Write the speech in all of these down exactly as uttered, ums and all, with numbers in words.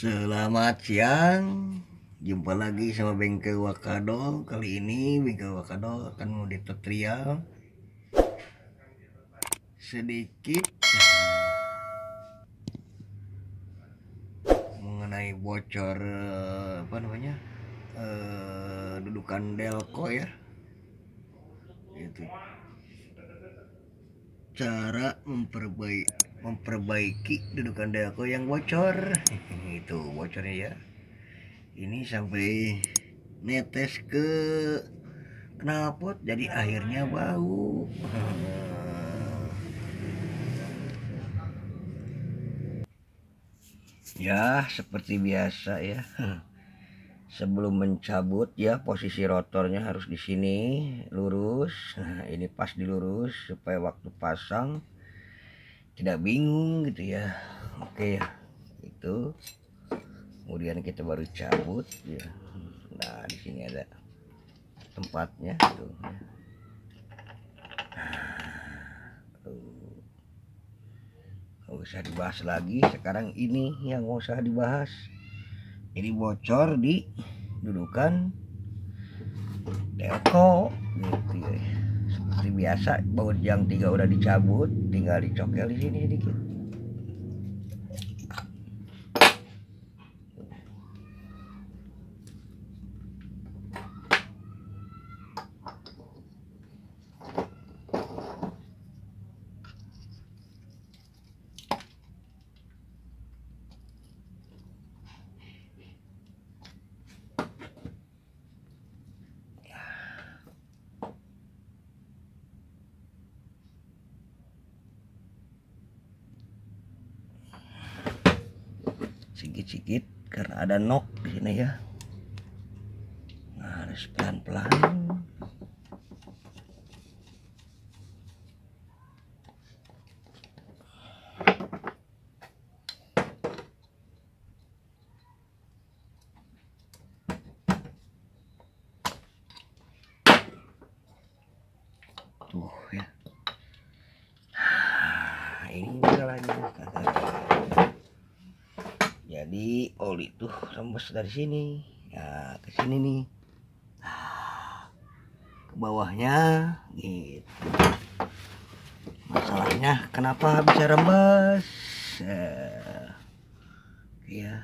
Selamat siang, jumpa lagi sama Bengkel Wakado. Kali ini Bengkel Wakado akan mengulik tutorial sedikit mengenai bocor apa namanya eh, dudukan delco ya. Itu cara memperbaiki memperbaiki dudukan delco yang bocor. Itu bocornya ya. Ini sampai netes ke knalpot, jadi akhirnya bau. Ya seperti biasa ya. Sebelum mencabut ya, posisi rotornya harus di sini lurus. Nah ini pas dilurus supaya waktu pasang tidak bingung gitu ya. Oke ya, itu kemudian kita baru cabut ya. Nah di sini ada tempatnya tuh. Nggak usah dibahas lagi, sekarang ini yang nggak usah dibahas. Ini bocor di dudukan delco gitu ya. Seperti biasa, baut yang tiga udah dicabut, tinggal dicokel di sini sedikit. Sedikit-sedikit karena ada nok di sini ya. Nah, harus pelan-pelan. Tuh ya. Nah, ini jalannya. Jadi oli tuh rembes dari sini ya ke sini nih, nah, ke bawahnya gitu. Masalahnya kenapa bisa rembes eh, ya.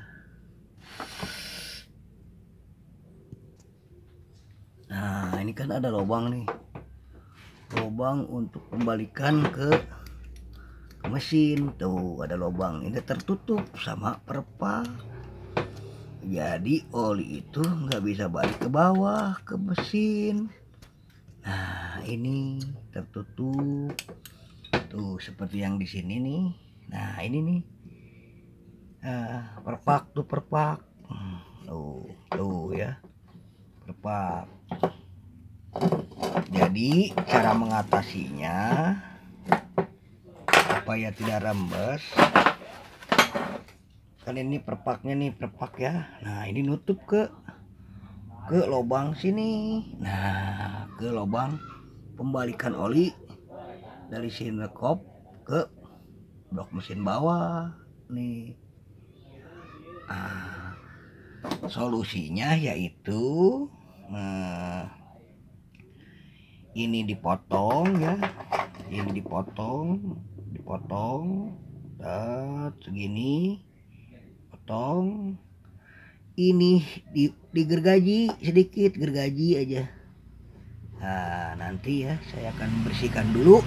Nah ini kan ada lubang nih, lubang untuk kembalikan ke mesin tuh, ada lubang ini tertutup sama perpa, jadi oli itu nggak bisa balik ke bawah ke mesin. Nah ini tertutup tuh seperti yang di sini nih. Nah ini nih ah, perpak tuh perpak tuh tuh ya, perpak. Jadi cara mengatasinya supaya tidak rembes, kan ini perpaknya nih, perpak ya. Nah ini nutup ke ke lubang sini, nah ke lubang pembalikan oli dari sinekop ke blok mesin bawah nih. Nah, solusinya yaitu nah, ini dipotong ya, ini dipotong dipotong dan segini potong, ini di, digergaji sedikit, gergaji aja. Nah nanti ya saya akan bersihkan dulu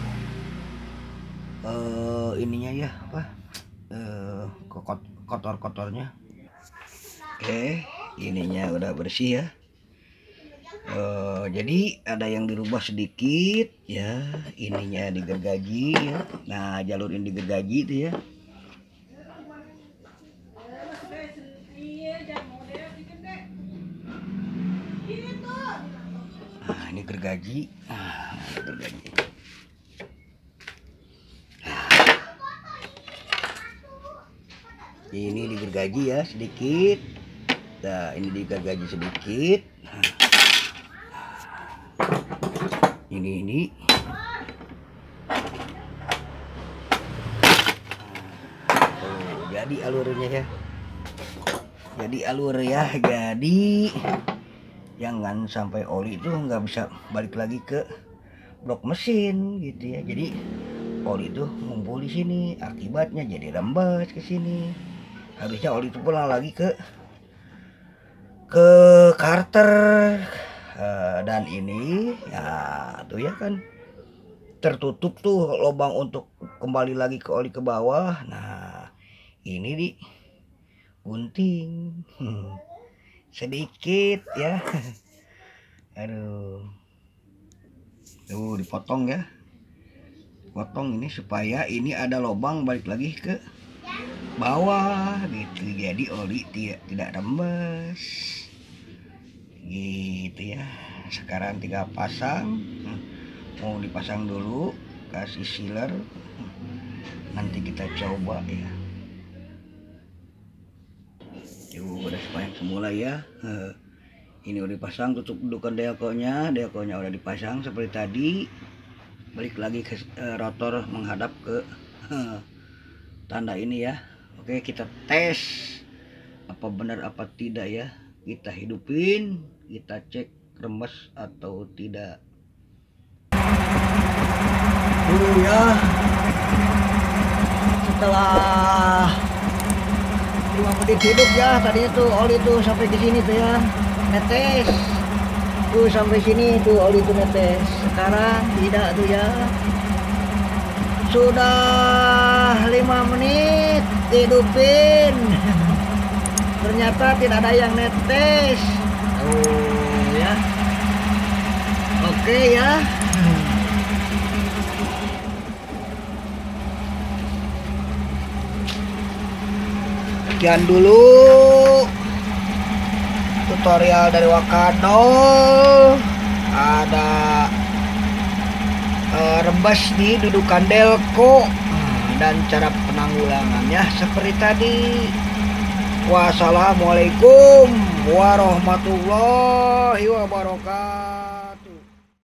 uh, ininya ya apa uh, kotor-kotornya. Oke ininya udah bersih ya. Uh, jadi ada yang dirubah sedikit ya, ininya digergaji ya. Nah jalur ini digergaji itu ya. Nah ini gergaji, nah, gergaji. Ini digergaji ya sedikit. Nah ini digergaji sedikit. Nah, ini ini nah, tuh, jadi alurnya ya. jadi alur ya, jadi jangan sampai oli itu nggak bisa balik lagi ke blok mesin gitu ya. Jadi oli itu ngumpul di sini, akibatnya jadi rembes ke sini. Habisnya oli itu pulang lagi ke ke karter. Uh, dan ini ya tuh ya kan tertutup tuh lubang untuk kembali lagi ke oli ke bawah. Nah ini di gunting hmm, sedikit ya. Aduh, tuh dipotong ya, potong ini supaya ini ada lubang balik lagi ke bawah gitu, jadi oli tidak tidak rembes gitu ya. Sekarang tinggal pasang, mau dipasang dulu, kasih sealer, nanti kita coba ya. Tuh udah sepanjang semula ya. Ini udah dipasang, tutup dudukan deokonya, deokonya udah dipasang seperti tadi. Balik lagi ke rotor menghadap ke tanda ini ya. Oke, kita tes apa benar apa tidak ya. Kita hidupin, kita cek rembes atau tidak dulu ya. Setelah lima menit hidup ya, tadinya tuh oli tuh sampai ke sini tuh ya, netes tuh sampai sini tuh oli tuh netes. Sekarang tidak tuh ya, sudah lima menit hidupin, ternyata tidak ada yang netes. Oh ya, oke ya. Sekian dulu tutorial dari Wakano. Ada uh, rembes di dudukan delco dan cara penanggulangannya seperti tadi. Wassalamualaikum warahmatullahi wabarakatuh.